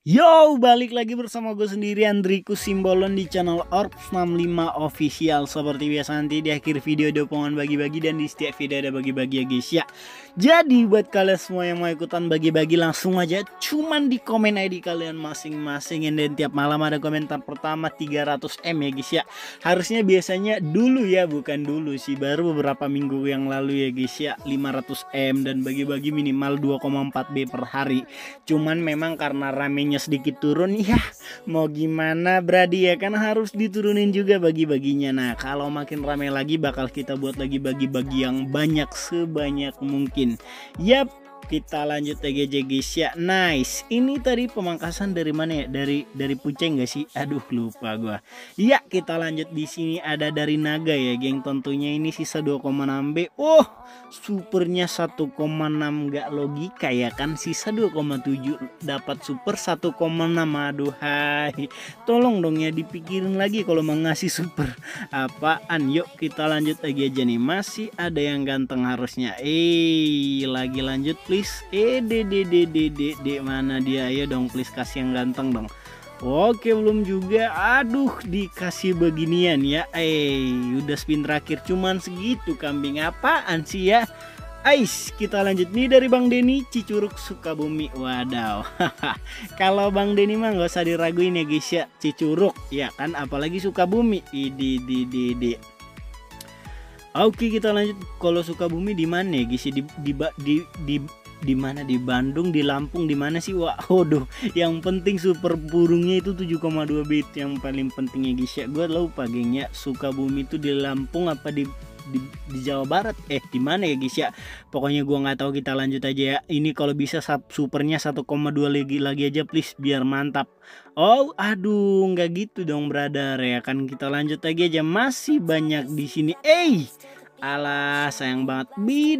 Yo, balik lagi bersama gue sendiri Andriku Simbolon di channel Orbs65 Official. Seperti biasa nanti di akhir video ada pengumuman bagi-bagi dan di setiap video ada bagi-bagi ya guys ya. Jadi buat kalian semua yang mau ikutan bagi-bagi langsung aja cuman di komen ID kalian masing-masing. Dan tiap malam ada komentar pertama 300M ya guys ya. Harusnya biasanya dulu ya, bukan dulu sih, baru beberapa minggu yang lalu ya guys ya, 500M dan bagi-bagi minimal 2,4B per hari. Cuman memang karena ramenya sedikit turun ya, mau gimana Brady ya, kan harus diturunin juga bagi-baginya. Nah kalau makin rame lagi bakal kita buat lagi bagi-bagi yang banyak sebanyak mungkin. Yap, kita lanjut TGJ guys ya. Nice, ini tadi pemangkasan dari mana ya, dari Puceng gak sih? Aduh lupa gua. Ya kita lanjut, di sini ada dari Naga ya geng, tentunya ini sisa 2,6B. Oh supernya 1,6, gak logika ya kan, sisa 2,7 dapat super 1,6. Aduh hai, tolong dong ya dipikirin lagi kalau mau ngasih super apaan. Yuk kita lanjut lagi aja nih, masih ada yang ganteng harusnya. Lagi lanjut please. Mana dia, ayo dong please kasih yang ganteng dong. Oke belum juga, aduh dikasih beginian ya. Udah spin terakhir cuman segitu, kambing apaan sih ya. Kita lanjut nih dari Bang Denny Cicurug Sukabumi. Wadaw. Kalau Bang Denny mah nggak usah diraguin ya guys ya, Cicurug ya kan, apalagi Sukabumi. Oke kita lanjut. Kalau Sukabumi di mana ya guys? Di mana, di Bandung, di Lampung, di mana sih? Waduh, yang penting super burungnya itu 7,2 bit yang paling pentingnya guys ya. Gue lupa gengnya, Sukabumi itu di Lampung apa di Jawa Barat, di mana ya guys ya. Pokoknya gue nggak tahu, kita lanjut aja ya. Ini kalau bisa supernya 1,2 lagi aja please biar mantap. Oh aduh nggak gitu dong brother ya kan. Kita lanjut lagi aja, masih banyak di sini. Alah sayang banget.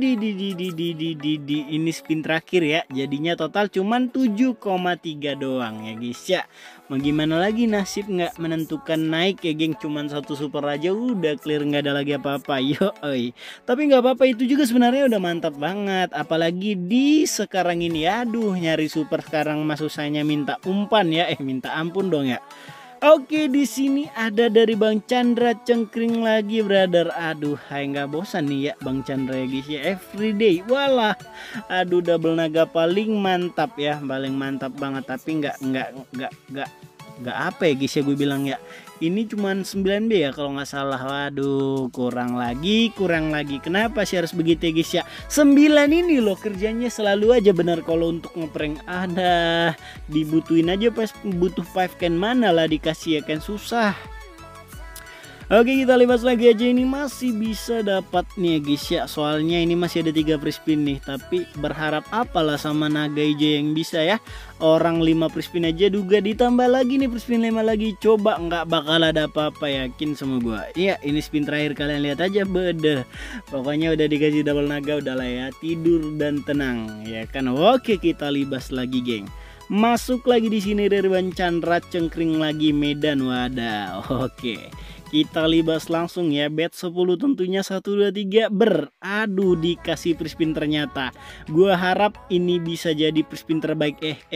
Ini spin terakhir ya, jadinya total cuman 7,3 doang ya guys ya. Mau gimana lagi, nasib nggak menentukan naik ya geng, cuman satu super aja udah clear, nggak ada lagi apa-apa. Tapi nggak apa-apa, itu juga sebenarnya udah mantap banget. Apalagi di sekarang ini, aduh nyari super sekarang mah susahnya minta umpan ya, minta ampun dong ya. Oke, di sini ada dari Bang Chandra Cengkring lagi brother. Aduh, hai nggak bosan nih ya Bang Chandra ya guys ya, everyday. Walah, aduh double naga paling mantap ya, paling mantap banget. Tapi nggak apa ya guys ya, gue bilang ya. Ini cuman 9B ya kalau nggak salah. Waduh, kurang lagi. Kenapa sih harus begitu ya guys ya? 9 ini loh kerjanya selalu aja benar kalau untuk ngeprank. Ada dibutuhin aja pas butuh 5 can, mana lah dikasih ya kan, susah. Oke kita libas lagi aja, ini masih bisa dapat nih ya guys ya. Soalnya ini masih ada 3 free spin nih. Tapi berharap apalah sama naga hijau yang bisa ya. Orang 5 free spin aja juga ditambah lagi nih free spin 5 lagi. Coba nggak bakal ada apa-apa, yakin sama gua. Iya ini spin terakhir, kalian lihat aja beda. Pokoknya udah dikasih double naga, udahlah ya, tidur dan tenang ya kan. Oke kita libas lagi geng. Masuk lagi di sini dari Bang Chandra Cengkring lagi Medan. Wadah. Oke. Kita libas langsung ya, bet 10 tentunya 1 2 3 aduh dikasih free spin ternyata. Gua harap ini bisa jadi free spin terbaik.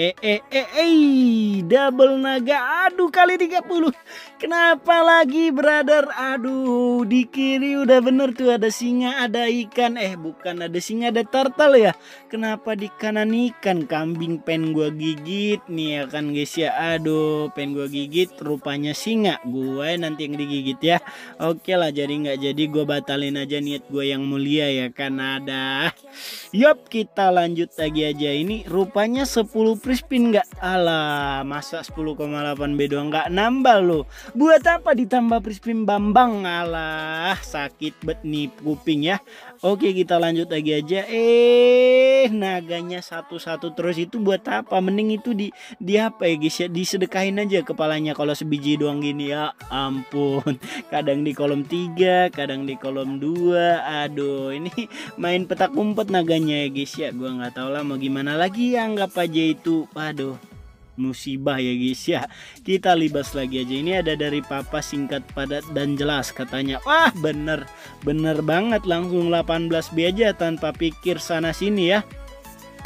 Double naga, aduh kali 30. Kenapa lagi brother? Aduh di kiri udah bener tuh ada singa, ada ikan, bukan ada singa, ada turtle ya. Kenapa di kanan ikan? Kambing pen gua gigit nih ya kan guys ya. Aduh pen gua gigit, rupanya singa. Gue nanti yang digigit ya. Oke lah, jadi nggak jadi, gue batalin aja niat gue yang mulia ya kan. Ada yup, kita lanjut lagi aja. Ini rupanya 10 free spin nggak, alah masa 10,8B doang nggak nambah loh. Buat apa ditambah free spin Bambang, alah sakit bet nih kuping ya. Oke kita lanjut lagi aja. Naganya satu-satu terus, itu buat apa? Mending itu di apa ya guys ya, disedekahin aja kepalanya kalau sebiji doang gini. Ya ampun, kadang di kolom 3, kadang di kolom 2. Aduh ini main petak umpet naganya ya guys ya. Gua nggak tahu lah mau gimana lagi, anggap aja itu aduh musibah ya guys ya. Kita libas lagi aja. Ini ada dari Papa, singkat padat dan jelas katanya. Wah bener banget, langsung 18B aja tanpa pikir sana sini ya.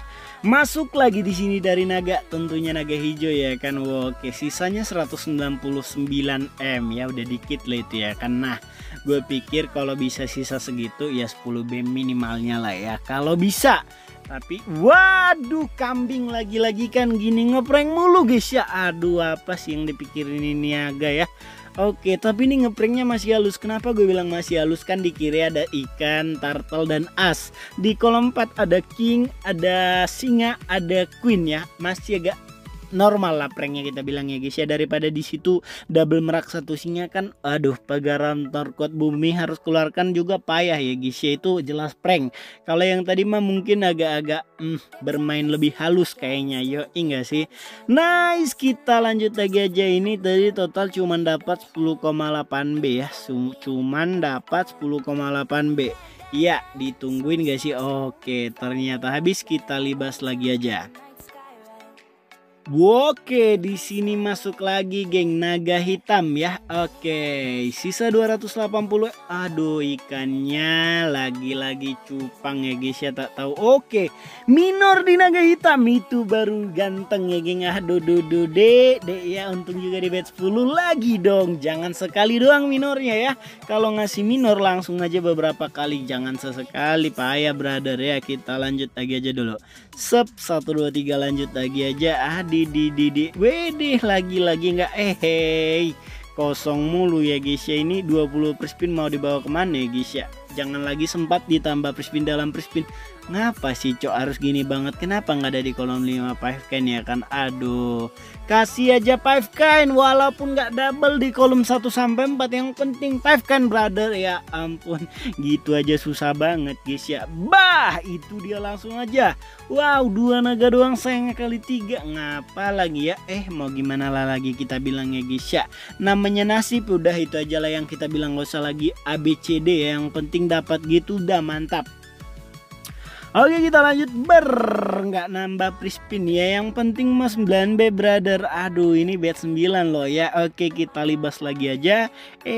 Masuk lagi di sini dari naga, tentunya naga hijau ya kan. Oke, sisanya 199 M ya, udah dikit lah itu ya kan. Nah, gue pikir kalau bisa sisa segitu ya 10 B minimalnya lah ya kalau bisa. Tapi waduh, kambing lagi-lagi kan gini ngeprank mulu guys ya. Aduh, apa sih yang dipikirin ini naga ya. Oke, tapi ini ngepranknya masih halus. Kenapa gue bilang masih halus? Kan di kiri ada ikan, turtle, dan as. Di kolom 4 ada king, ada singa, ada queen ya. Masih agak normal lah pranknya kita bilang ya guys ya. Daripada di situ double merak satu singa kan, aduh, pagaran terkuat bumi harus keluarkan juga payah ya guys ya. Itu jelas prank. Kalau yang tadi mah mungkin agak-agak bermain lebih halus kayaknya. Yo, enggak sih? Nice, kita lanjut lagi aja. Ini tadi total cuman dapat 10,8 B ya. Cuman dapat 10,8 B. Iya, ditungguin gak sih? Oke, ternyata habis, kita libas lagi aja. Oke, di sini masuk lagi geng naga hitam ya. Oke, sisa 280. Aduh, ikannya lagi-lagi cupang ya guys ya, tak tahu. Oke, minor di naga hitam itu baru ganteng ya geng. Aduh, dek ya, untung juga di bet 10 lagi dong. Jangan sekali doang minornya ya. Kalau ngasih minor langsung aja beberapa kali, jangan sesekali, payah brother ya. Kita lanjut lagi aja dulu. Sep 1 2 3 lanjut lagi aja. Wedih, lagi-lagi nggak kosong mulu ya guys ya. Ini 20 per spin mau dibawa kemana ya guys ya. Jangan lagi sempat ditambah per spin dalam per spin. Ngapa sih cok harus gini banget? Kenapa nggak ada di kolom 5 5 coin ya kan? Aduh, kasih aja 5 coin walaupun nggak double di kolom 1 sampai 4. Yang penting 5 coin brother. Ya ampun, gitu aja susah banget guys ya. Bah, itu dia langsung aja. Wow, 2 naga doang, sayangnya kali 3. Ngapa lagi ya? Mau gimana lah lagi kita bilang ya guys ya. Namanya nasib, udah itu aja lah yang kita bilang, gak usah lagi ABCD ya. Yang penting dapat gitu udah mantap. Oke, kita lanjut nggak nambah free spin ya. Yang penting mas 9B brother. Aduh, ini bet 9 loh ya. Oke, kita libas lagi aja.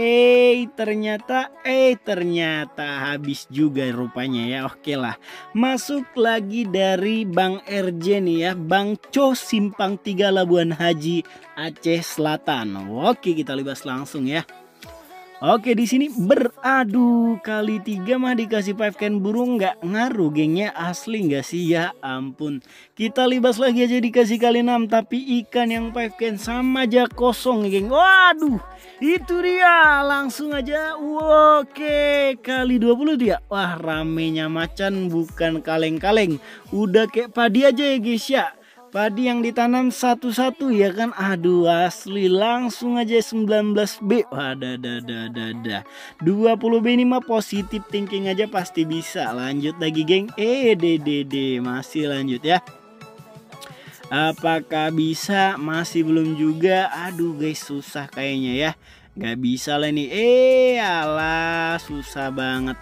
Ternyata habis juga rupanya ya. Oke lah, masuk lagi dari Bang RJ nih ya. Bang Co Simpang 3 Labuan Haji Aceh Selatan. Oke, kita libas langsung ya. Oke, di sini beradu kali 3 mah dikasih 5 can burung nggak ngaruh gengnya, asli nggak sih ya ampun. Kita libas lagi aja dikasih kali 6 tapi ikan yang 5 can sama aja kosong geng. Waduh, itu dia langsung aja. Oke, kali 20 dia. Wah, ramenya macan bukan kaleng-kaleng. Udah kayak padi aja ya guys ya. Padi yang ditanam satu-satu ya kan. Aduh, asli langsung aja 19B. Wadah, 20B ini mah positif thinking aja pasti bisa. Lanjut lagi geng. Masih lanjut ya. Apakah bisa? Masih belum juga. Aduh guys, susah kayaknya ya. Gak bisa lah nih. Alah, susah banget.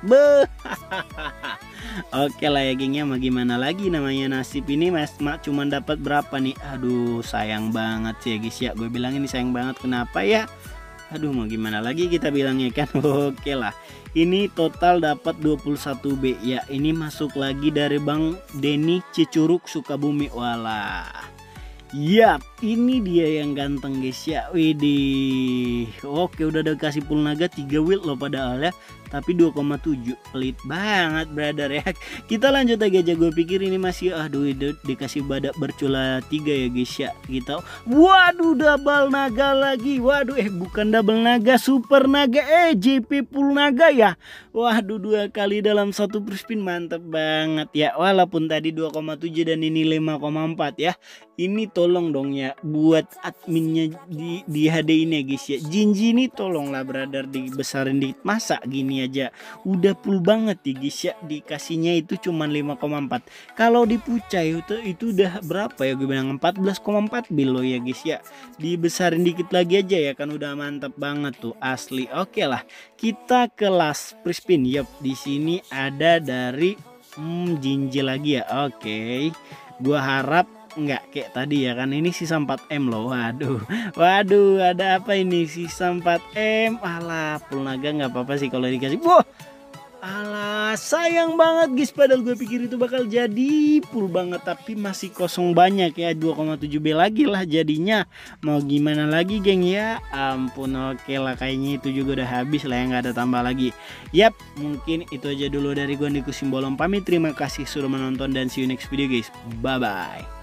Oke lah ya gengnya, mau gimana lagi, namanya nasib ini mas mak cuman dapat berapa nih. Aduh, sayang banget sih ya guys ya. Gue bilang ini sayang banget, kenapa ya? Aduh, mau gimana lagi kita bilangnya kan. Oke lah, ini total dapat 21B ya. Ini masuk lagi dari Bang Denny Cicurug Sukabumi. Walah, yap, ini dia yang ganteng guys ya. Widih. Oke, udah ada kasih full naga 3 wheel loh padahal ya. Tapi 2,7, pelit banget brother ya. Kita lanjut lagi aja. Gue pikir ini masih dikasih badak bercula 3 ya guys ya. Kita waduh, double naga lagi. Waduh, bukan double naga, super naga, JP full naga ya. Waduh, 2 kali dalam 1 per spin, mantep banget ya. Walaupun tadi 2,7 dan ini 5,4 ya. Ini tolong dong ya buat adminnya di HD ini ya guys ya. Jinji ini tolonglah brother dibesarin dikit. Masa gini aja udah full banget ya guys ya, dikasihnya itu cuman 5,4. Kalau dipucai itu udah berapa ya, gue bilang 14,4 bilo ya guys ya. Dibesarin dikit lagi aja ya kan, udah mantap banget tuh asli. Oke lah, kita ke last free spin. Yup, di sini ada dari Jinji lagi ya. Oke, gua harap nggak kayak tadi ya kan. Ini sisa 4M loh. Waduh, ada apa ini, sisa 4M. Alah, full naga nggak apa-apa sih kalau dikasih. Wah, Alah, sayang banget guys, padahal gue pikir itu bakal jadi full banget, tapi masih kosong banyak ya. 2,7B lagi lah jadinya. Mau gimana lagi geng ya. Ampun, oke lah, kayaknya itu juga udah habis lah ya, nggak ada tambah lagi. Yap, mungkin itu aja dulu dari gue, Niku Simbolon pamit. Terima kasih sudah menonton dan see you next video guys. Bye bye.